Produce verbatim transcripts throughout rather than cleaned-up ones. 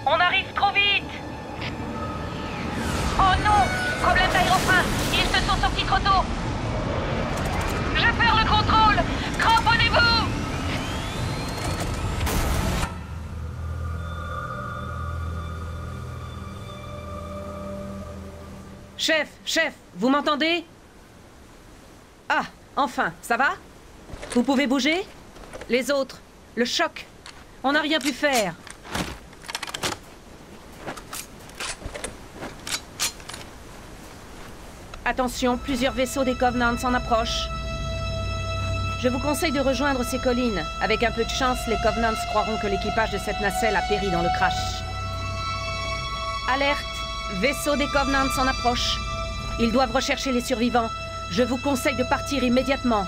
On arrive trop vite. Oh non! Problème d'aérofrein. Ils se sont sortis trop tôt. Je perds le contrôle. Cramponnez-vous. Chef, chef, vous m'entendez? Ah, enfin, ça va? Vous pouvez bouger? Les autres, le choc. On n'a rien pu faire. Attention, plusieurs vaisseaux des Covenants s'en approchent. Je vous conseille de rejoindre ces collines. Avec un peu de chance, les Covenants croiront que l'équipage de cette nacelle a péri dans le crash. Alerte! Vaisseaux des Covenants s'en approchent. Ils doivent rechercher les survivants. Je vous conseille de partir immédiatement.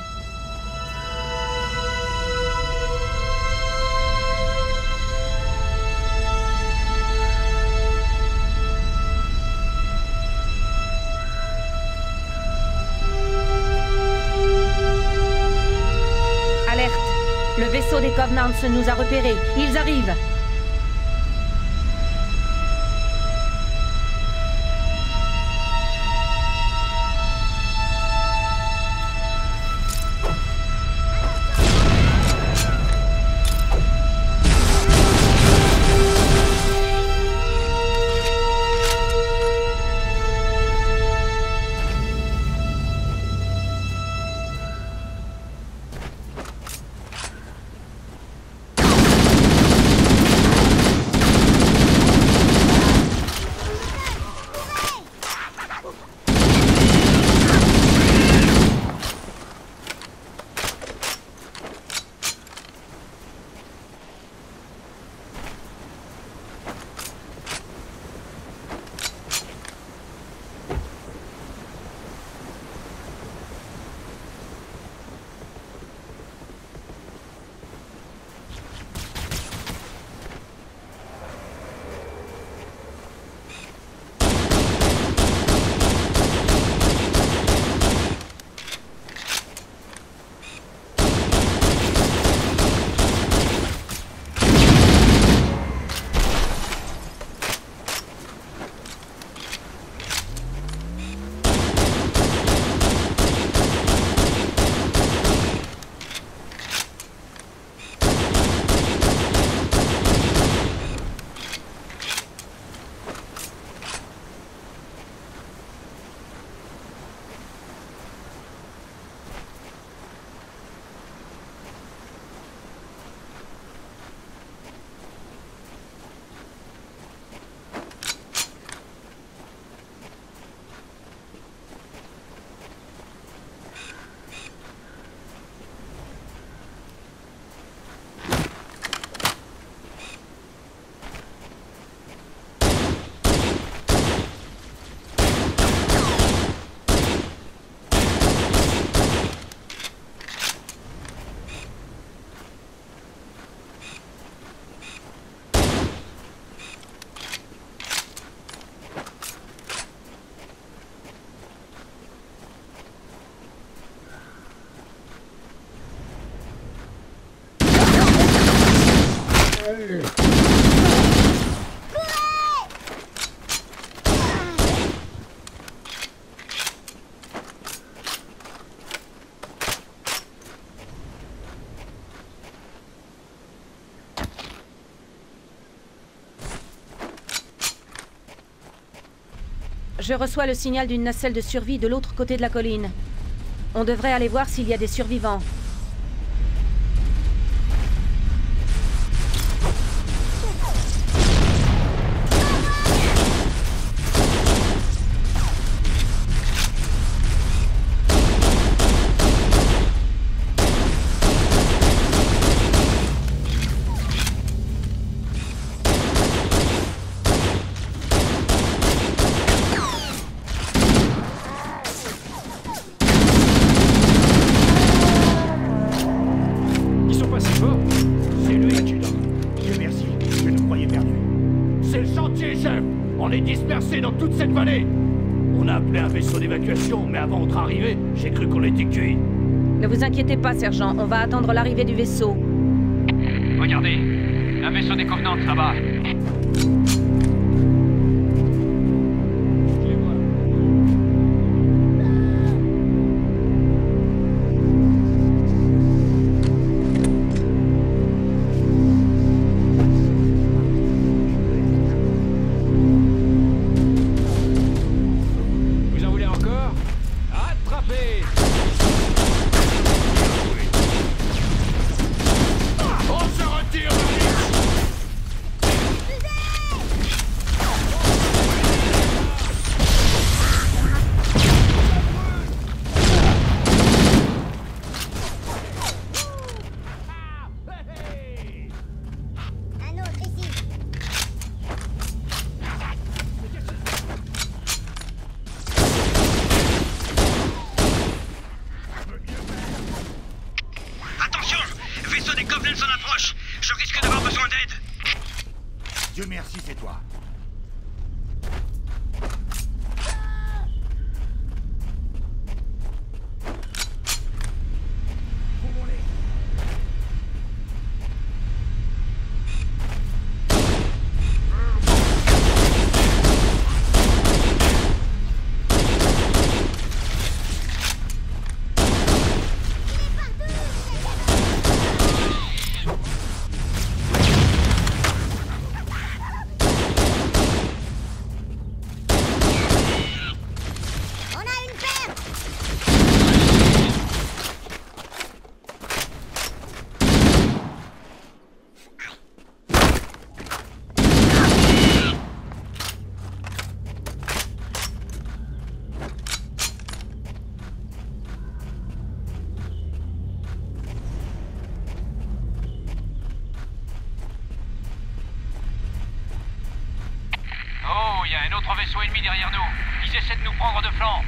Alerte! Le vaisseau des Covenants nous a repérés. Ils arrivent. Je reçois le signal d'une nacelle de survie de l'autre côté de la colline. On devrait aller voir s'il y a des survivants. Dans toute cette vallée. On a appelé un vaisseau d'évacuation, mais avant votre arrivée, j'ai cru qu'on était cuits. Ne vous inquiétez pas, sergent. On va attendre l'arrivée du vaisseau. Regardez, un vaisseau des Covenants, ça va. vaisseau des Covenants en approche. Je risque d'avoir besoin d'aide. Dieu merci, c'est toi. Il y a un autre vaisseau ennemi derrière nous. Ils essaient de nous prendre de flanc.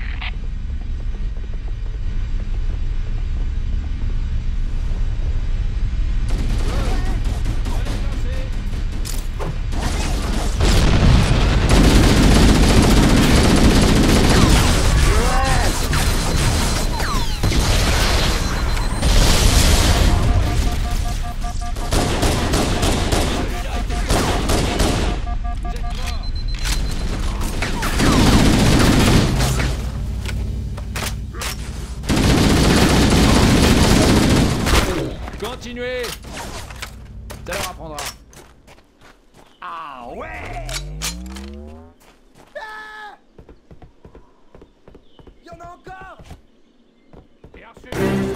Continuez. Ça leur apprendra. Ah ouais. Ah, y en a encore. Bien sûr.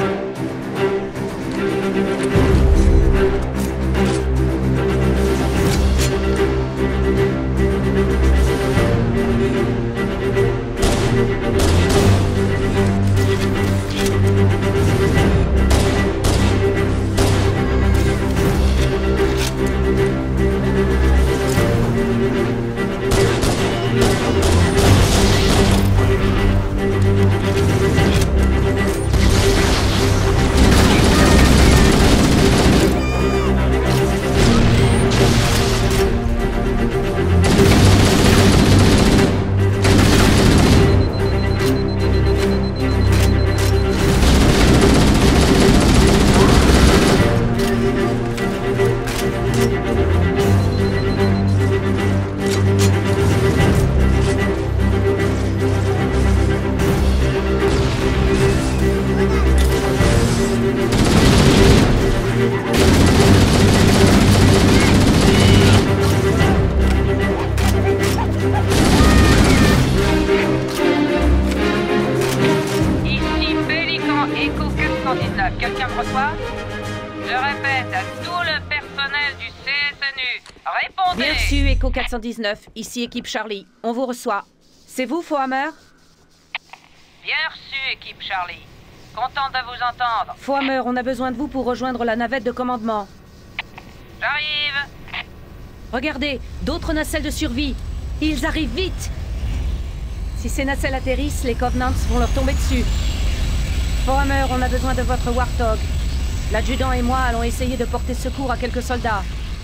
Quelqu'un me reçoit? Je répète à tout le personnel du C S N U, répondez! Bien reçu, Echo quatre cent dix-neuf, ici équipe Charlie. On vous reçoit. C'est vous, Fohammer? Bien reçu, équipe Charlie. Content de vous entendre. Fohammer, on a besoin de vous pour rejoindre la navette de commandement. J'arrive. Regardez, d'autres nacelles de survie. Ils arrivent vite. Si ces nacelles atterrissent, les Covenants vont leur tomber dessus. Fohammer, on a besoin de votre Warthog. L'adjudant et moi allons essayer de porter secours à quelques soldats.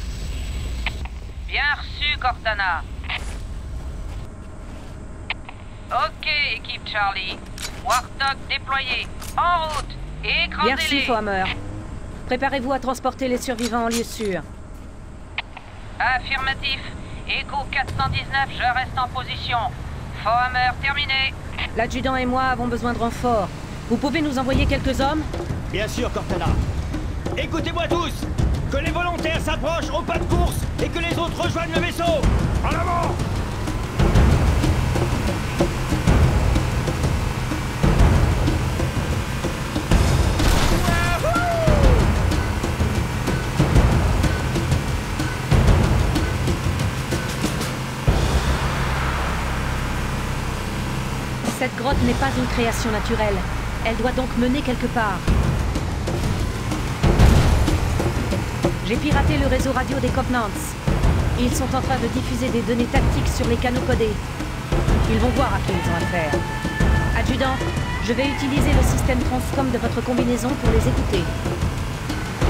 Bien reçu, Cortana. Ok, équipe Charlie. Warthog déployé. En route. Et écrasez-les. Bien reçu, Fohammer. Préparez-vous à transporter les survivants en lieu sûr. Affirmatif. Echo quatre cent dix-neuf, je reste en position. Fohammer terminé. L'adjudant et moi avons besoin de renforts. Vous pouvez nous envoyer quelques hommes? Bien sûr, Cortana. Écoutez-moi tous. Que les volontaires s'approchent au pas de course et que les autres rejoignent le vaisseau. En avant! Cette grotte n'est pas une création naturelle. Elle doit donc mener quelque part. J'ai piraté le réseau radio des Covenants. Ils sont en train de diffuser des données tactiques sur les canaux codés. Ils vont voir à qui ils ont affaire. Adjudant, je vais utiliser le système Transcom de votre combinaison pour les écouter.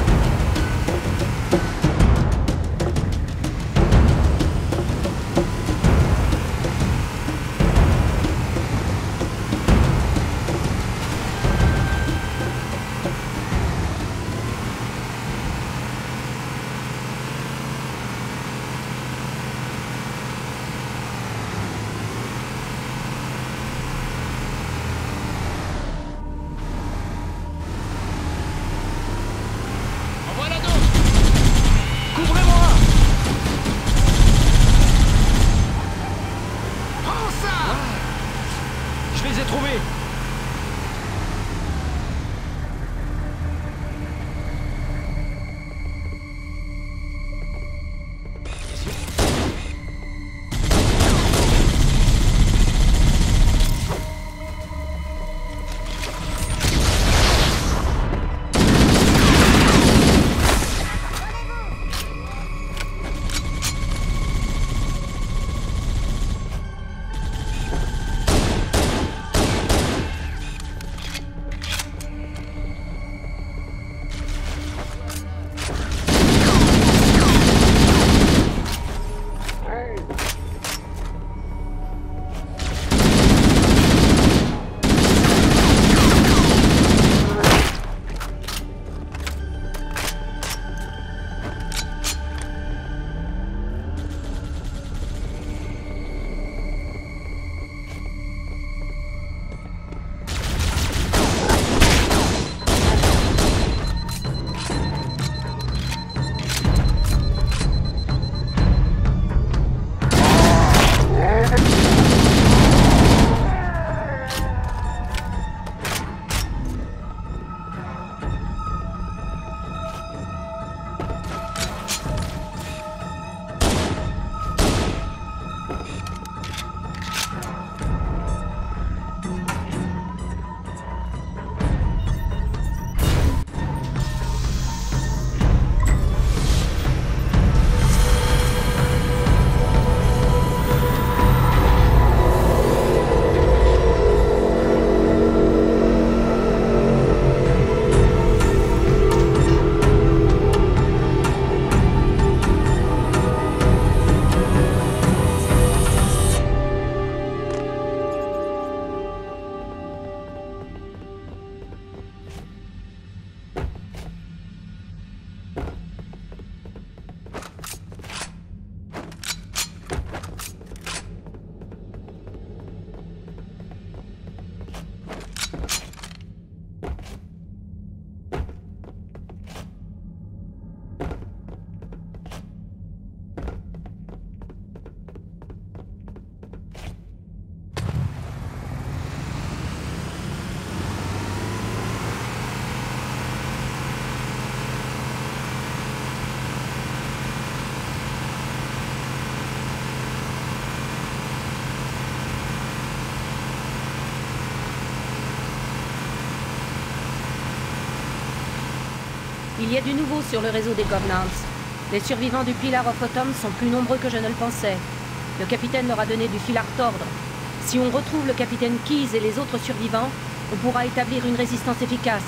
Il y a du nouveau sur le réseau des Covenants. Les survivants du Pillar of Autumn sont plus nombreux que je ne le pensais. Le capitaine leur a donné du fil à retordre. Si on retrouve le capitaine Keyes et les autres survivants, on pourra établir une résistance efficace.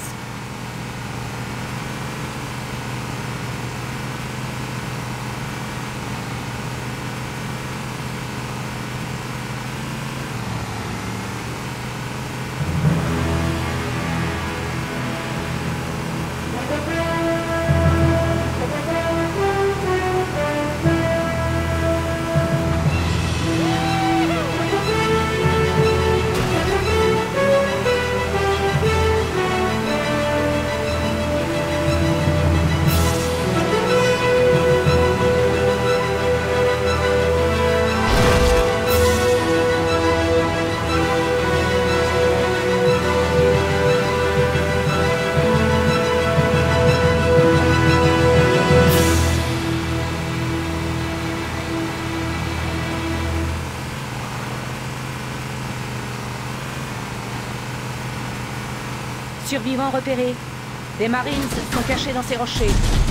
Survivants repérés. Des Marines sont cachés dans ces rochers.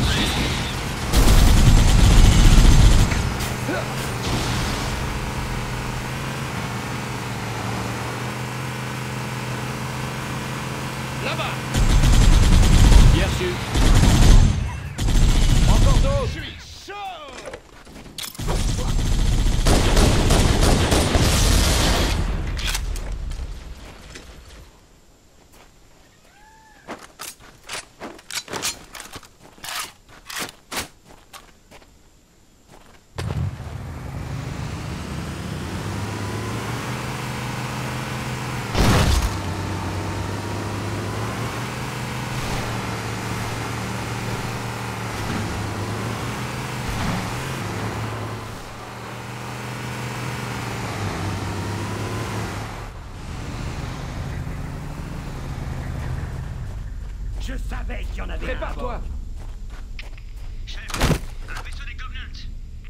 Là-bas. Bien sûr. Encore d'eau. Je suis chaud. Je savais qu'il y en avait un à Prépare-toi. bord. Chef, un vaisseau des Covenants.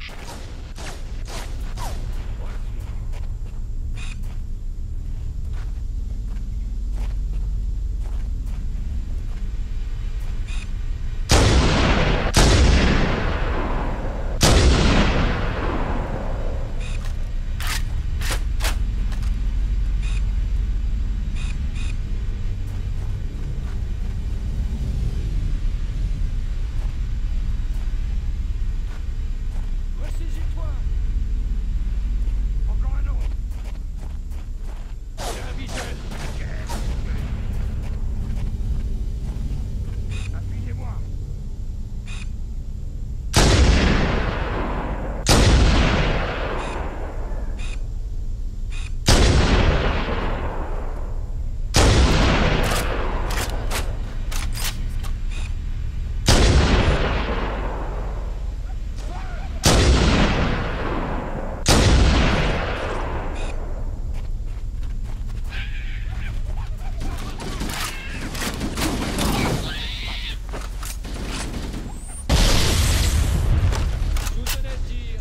Ressaisis-toi. Encore un autre. J'ai un visuel. Appuyez-moi. Soutenez le tir.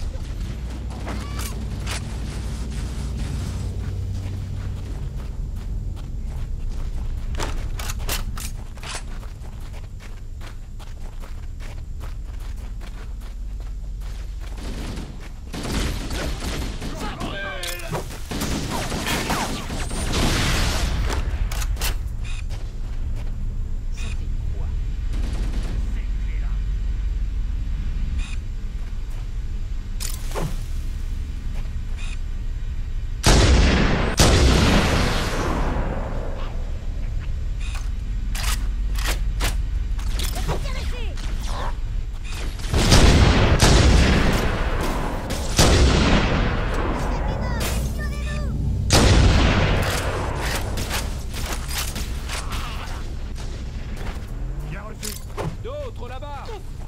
Bien reçu. D'autres là-bas.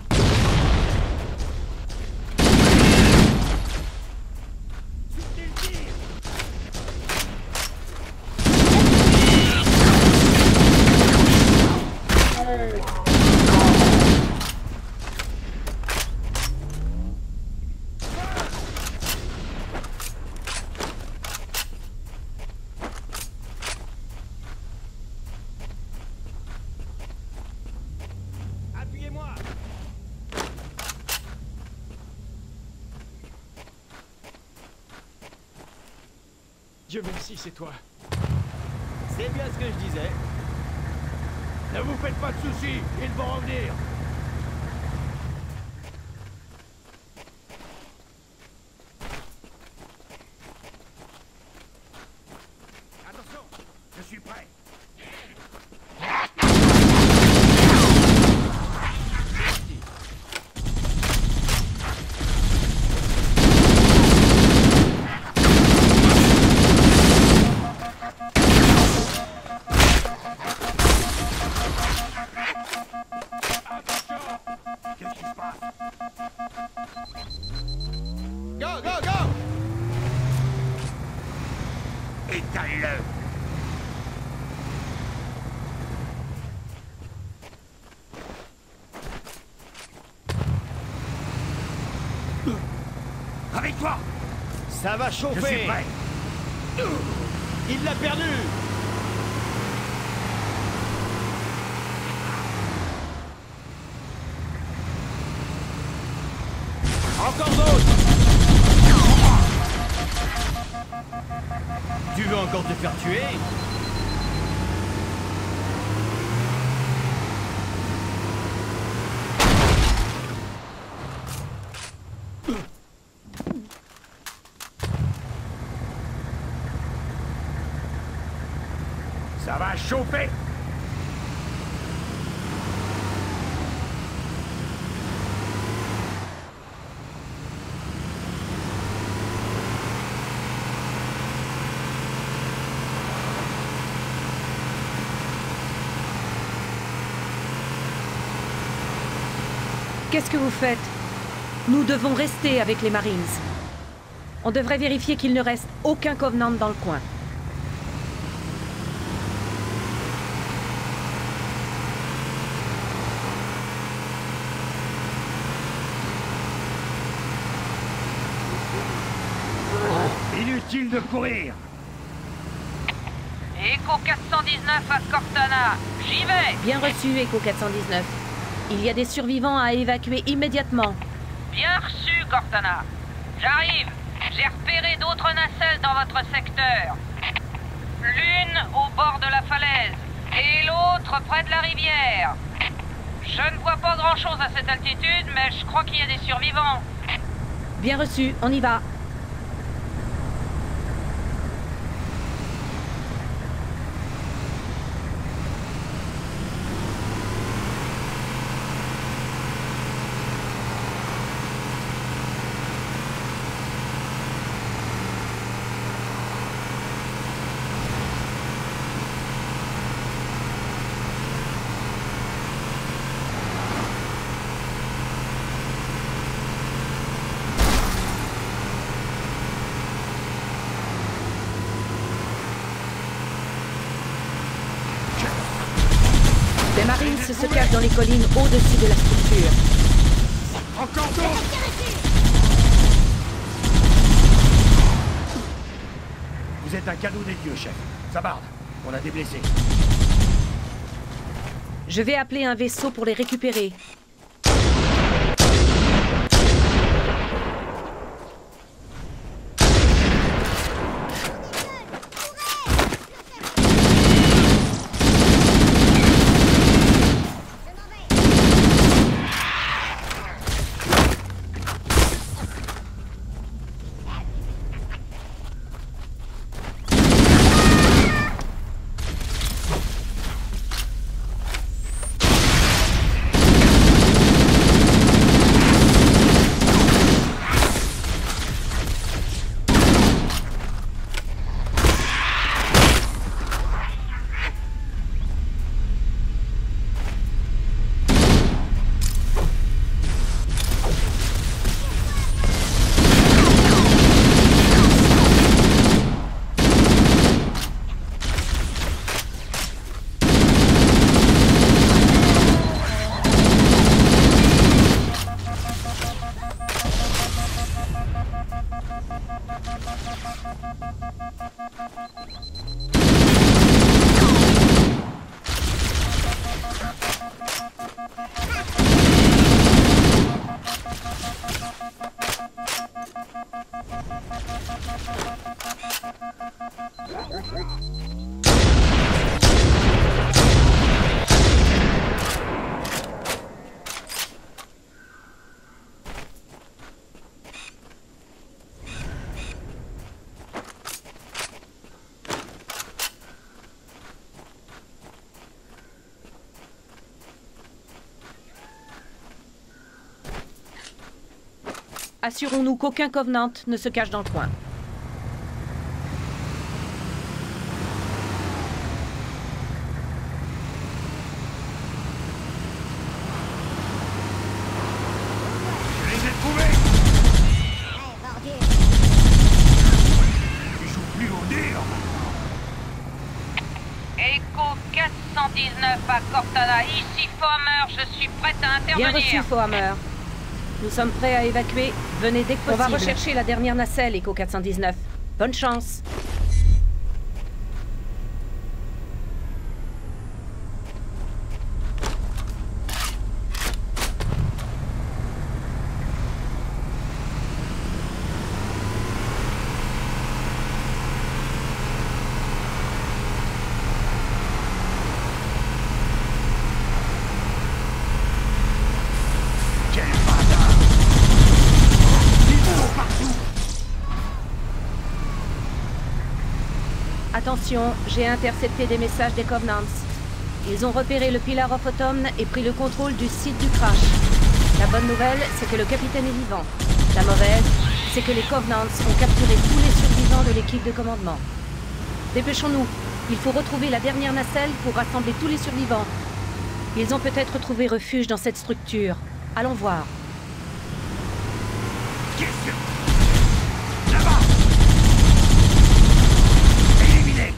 Soutenez le tir. Appuyez-moi. Dieu merci, c'est toi. C'est bien ce que je disais. Ne vous faites pas de soucis, ils vont revenir. Attention, je suis prêt. Go, go, go! Éteins-le. Avec toi. Ça va Je chauffer! suis prêt. Il l'a perdu! Encore d'autres! Tu veux encore te faire tuer? Ça va chauffer. Qu'est-ce que vous faites? Nous devons rester avec les Marines. On devrait vérifier qu'il ne reste aucun Covenant dans le coin. Inutile de courir. Echo quatre cent dix-neuf à Cortana. J'y vais. Bien reçu, Echo quatre cent dix-neuf. Il y a des survivants à évacuer immédiatement. Bien reçu, Cortana. J'arrive. J'ai repéré d'autres nacelles dans votre secteur. L'une au bord de la falaise et l'autre près de la rivière. Je ne vois pas grand-chose à cette altitude, mais je crois qu'il y a des survivants. Bien reçu, on y va. Les Marines se cachent dans les collines au-dessus de la structure. Encore d'autres. Vous êtes un cadeau des dieux, chef. Sabard, on a des blessés. Je vais appeler un vaisseau pour les récupérer. Assurons-nous qu'aucun Covenant ne se cache dans le coin. Je les ai trouvés! Tu joues plus au dur! Echo quatre cent dix-neuf à Cortana, ici Fohammer, je suis prête à Bien intervenir. reçu, Fohammer. Nous sommes prêts à évacuer. Venez dès que possible. On va rechercher la dernière nacelle, Echo quatre cent dix-neuf. Bonne chance. Quel bâtard! Ils sont partout! Attention, j'ai intercepté des messages des Covenants. Ils ont repéré le Pillar of Autumn et pris le contrôle du site du crash. La bonne nouvelle, c'est que le capitaine est vivant. La mauvaise, c'est que les Covenants ont capturé tous les survivants de l'équipe de commandement. Dépêchons-nous. Il faut retrouver la dernière nacelle pour rassembler tous les survivants. Ils ont peut-être trouvé refuge dans cette structure. Allons voir. Qu'est-ce que... Là-bas! Éliminé!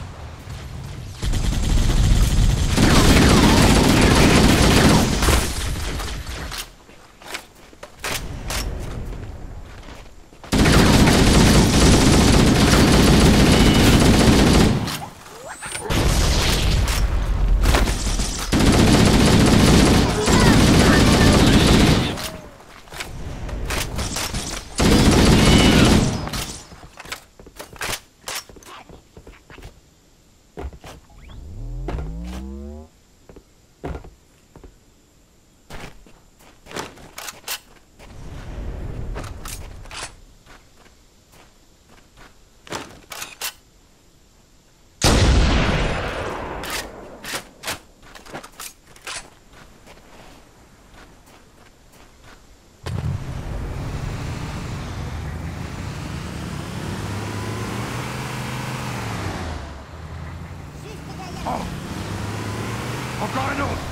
Oh! Encore un autre!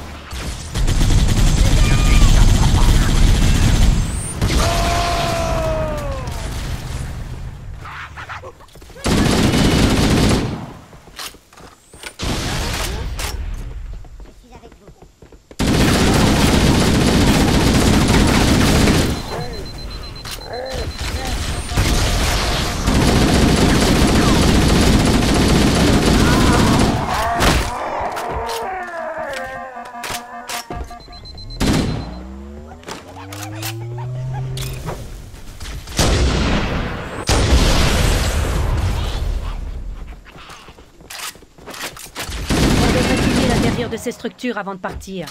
De ces structures avant de partir.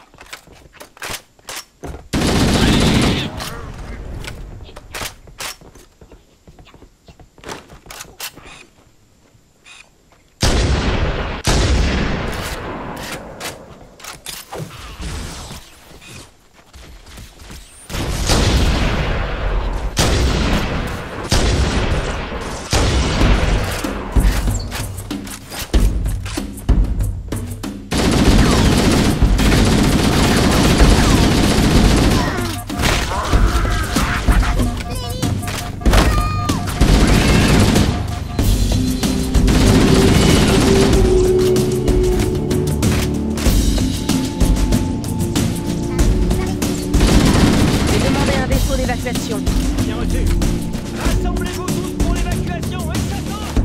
Bien reçu. Rassemblez-vous tous pour l'évacuation, et ça saute.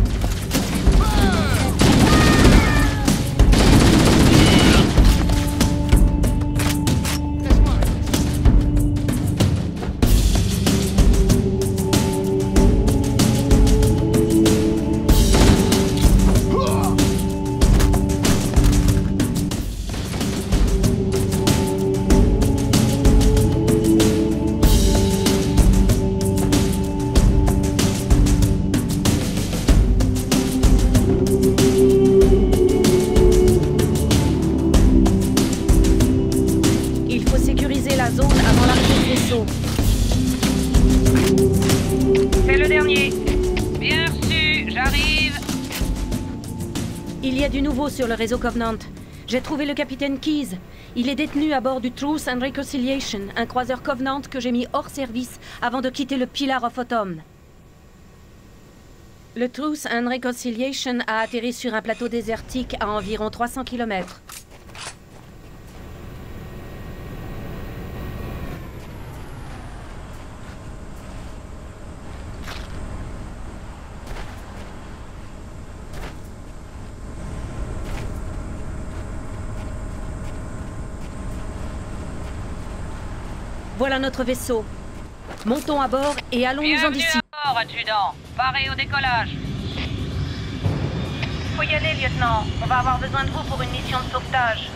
C'est le dernier. Bien reçu, j'arrive. Il y a du nouveau sur le réseau Covenant. J'ai trouvé le capitaine Keyes. Il est détenu à bord du Truth and Reconciliation, un croiseur Covenant que j'ai mis hors service avant de quitter le Pillar of Autumn. Le Truth and Reconciliation a atterri sur un plateau désertique à environ trois cents kilomètres. Voilà notre vaisseau. Montons à bord et allons-nous-en Bienvenue d'ici. à bord, adjudant. Paré au décollage. Faut y aller, lieutenant. On va avoir besoin de vous pour une mission de sauvetage.